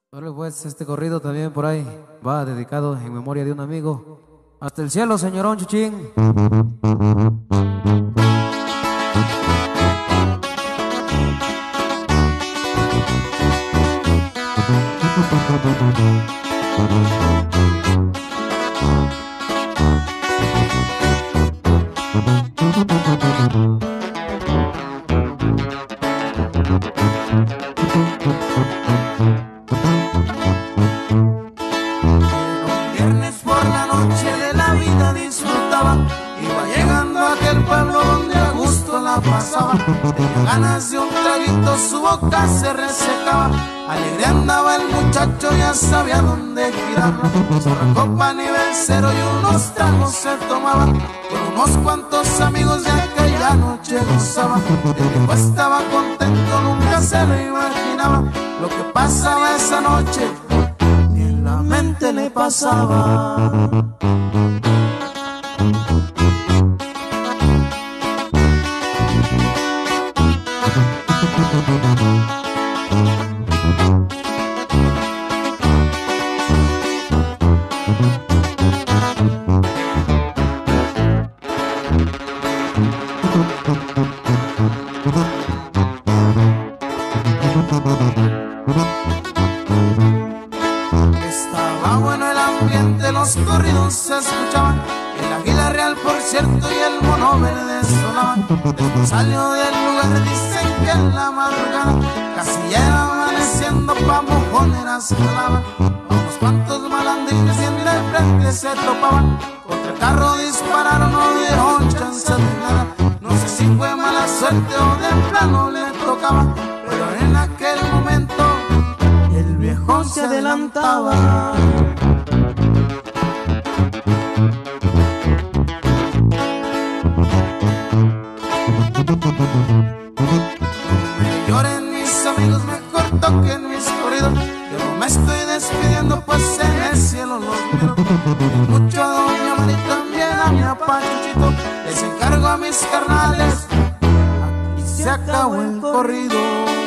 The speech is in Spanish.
Ahora pues este corrido también por ahí va dedicado en memoria de un amigo. Hasta el cielo, señorón Chuchín. Viernes por la noche de la vida disfrutaba, iba llegando a aquel pueblo donde a gusto la pasaba. Tenía ganas de un traguito, su boca se resecaba. Alegre andaba el muchacho, ya sabía dónde girarla. Una copa nivel cero y unos tragos se tomaba. Con unos cuantos amigos de aquella noche gozaba. El viejo estaba contento, nunca se lo imaginaba. Lo que pasaba esa noche ni en la mente le pasaba. Estaba bueno el ambiente, los corridos se escuchaban, el águila real por cierto y el mono verde sonaban. Después salió del lugar, dicen que en la madrugada casi ya era amaneciendo, pa' mojoneras volaban. Unos cuantos malandrines y en el frente se topaban, contra el carro dispararon, no dieron chance de nada. No sé si fue mala suerte o de plano le tocaba, pero en aquel momento el viejo se adelantaba. Me lloren mis amigos, mejor toquen mis corridos. Yo no me estoy despidiendo, pues en el cielo los miro. Mucho a doña Mari, también a mi papá Chuchito. Les encargo a mis carnales, aquí se acabó el corrido.